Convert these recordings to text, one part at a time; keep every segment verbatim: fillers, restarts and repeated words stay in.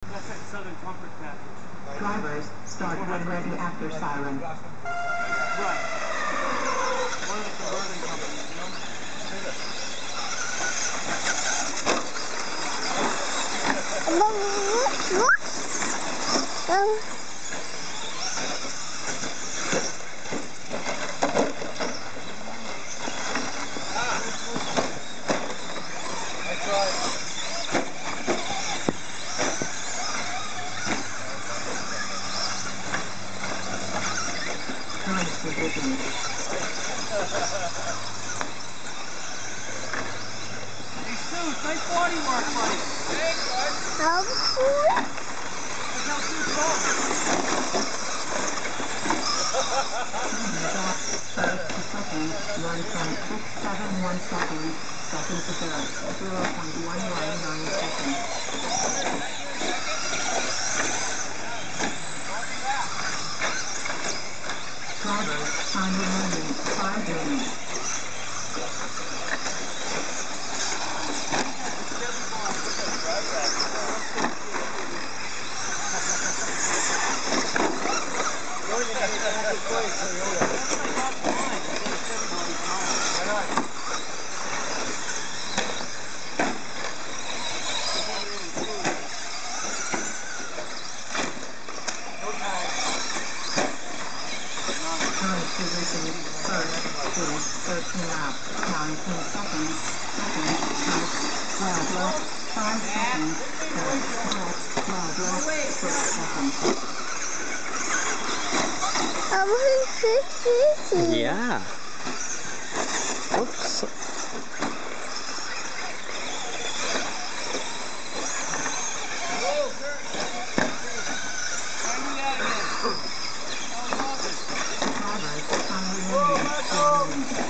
That's that Southern Comfort package. Drivers, start when ready after siren. Right. One of the converting companies, you know? Um, That's right. Current position. Hey, Sue, nice body work, buddy. Thanks, bud. how cool? Look how Sue's going. First to second, one point six seven one seconds. Second to third, zero point one one nine seconds. Drivers, time remaining, five minutes. Current position, first, is thirteen laps, nineteen seconds, second, left, twelve left, five seconds, third, left, twelve left, six seconds. I'm fifty. Yeah. Oops. Drivers, time remaining, four minutes.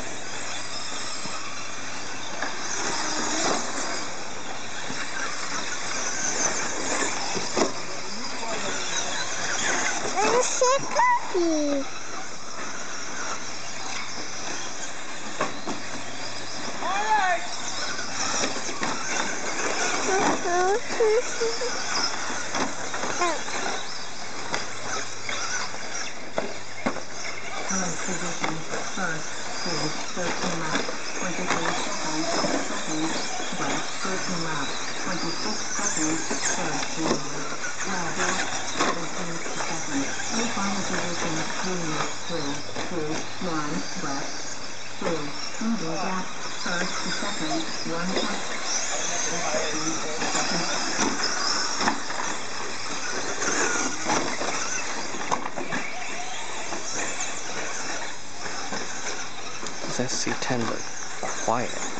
I'm a cookie. Current position, first, is thirteen laps, twenty-three seconds, second, left, thirteen laps, twenty-six seconds, third, twelve left, seventeen seconds. New final position, three, two, two, one, left, two, moving gap, first to second, one point, second. S C ten, but quiet.